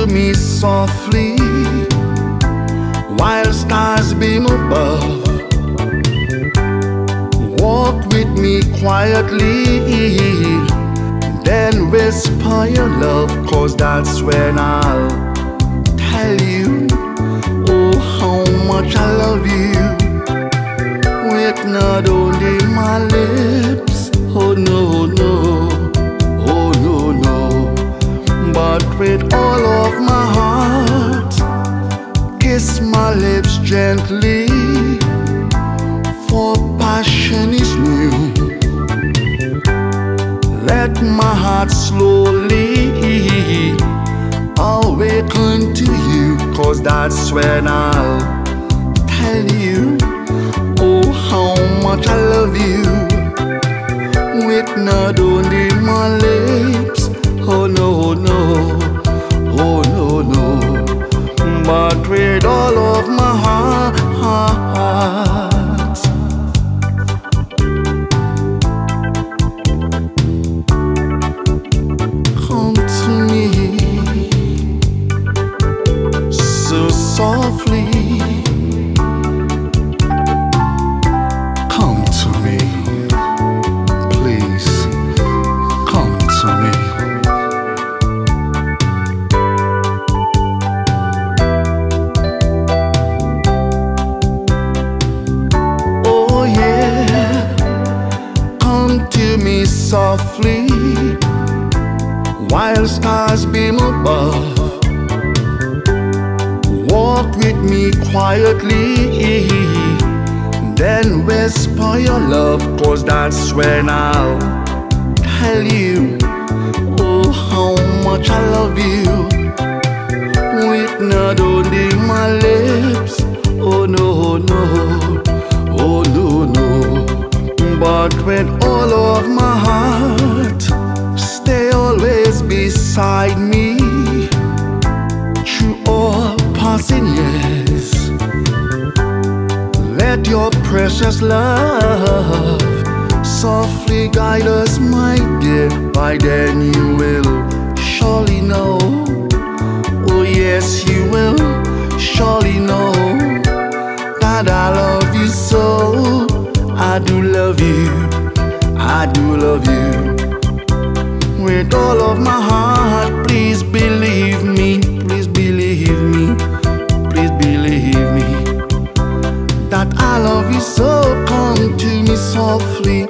me softly while stars beam above. Walk with me quietly, then whisper your love, 'cause that's when I'll tell you, oh, how much I love you. With not only my lips, oh no, no, oh no, no, but with all of my heart. Kiss my lips gently, for passion is new. Let my heart slowly awaken to you, 'cause that's when I'll tell you, oh, how much I love you. With not only my lips, oh no, no, oh no, no, but with all of my heart. Come to me so softly. Come to me, please. Come to me. Oh yeah, come to me softly while stars beam above. Walk with me quietly, then whisper your love, 'cause that's when I'll tell you, oh, how much I love you. With not only my lips, oh no, no, oh no, no, but with all of my heart. Stay always beside me through all passing years. Let your precious love softly guide us, my dear. By then you will surely know, oh yes, you will surely know that I love you so. I do love you, I do love you. With all of my heart, please believe me, please believe me, please believe me, that I love you so. Come to me softly